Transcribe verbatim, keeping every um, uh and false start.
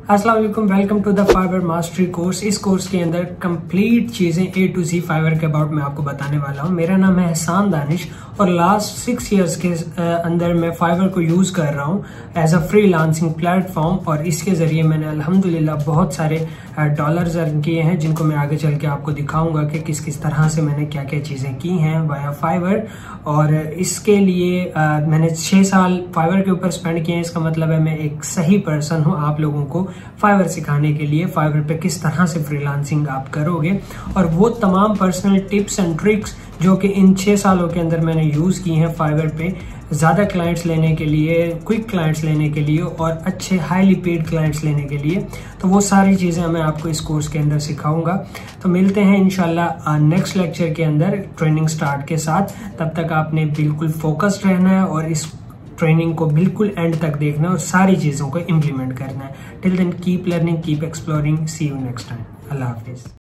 अस्सलाम वालेकुम, welcome to the Fiverr mastery course. इस कोर्स के अंदर कंप्लीट चीजें ए टू जी फाइवर के अबाउट मैं आपको बताने वाला हूं। मेरा नाम है एहसान दानिश और लास्ट सिक्स इयर्स के अंदर मैं फाइवर को यूज कर रहा हूं एज अ फ्रीलांसिंग प्लेटफॉर्म और इसके जरिए मैंने अल्हम्दुलिल्लाह बहुत सारे डॉलर्स अर्न किए हैं, जिनको मैं आगे चल के आपको दिखाऊंगा कि किस किस तरह से मैंने क्या क्या चीजें की हैं वाया फाइवर। और इसके लिए आ, मैंने छह साल फाइवर के ऊपर स्पेंड किए हैं। इसका मतलब है मैं एक सही पर्सन हूं आप लोगों को फाइवर सिखाने के लिए, फाइवर पे किस तरह से फ्रीलांसिंग आप करोगे और वो तमाम पर्सनल टिप्स एंड ट्रिक्स जो कि इन छह सालों के अंदर मैंने यूज की हैं फाइवर पे ज्यादा क्लाइंट्स लेने के लिए, क्विक क्लाइंट्स लेने के लिए और अच्छे हाईली पेड क्लाइंट्स लेने के लिए। तो वो सारी चीजें मैं आपको इस कोर्स के अंदर सिखाऊंगा। तो मिलते हैं इंशाल्लाह नेक्स्ट लेक्चर के अंदर ट्रेनिंग स्टार्ट के साथ। तब तक आपने बिल्कुल फोकस्ड रहना है और इस ट्रेनिंग को बिल्कुल एंड तक देखना है और सारी चीजों को इम्प्लीमेंट करना है। Till then keep learning, keep exploring. See you next time. अल्लाह हाफिज।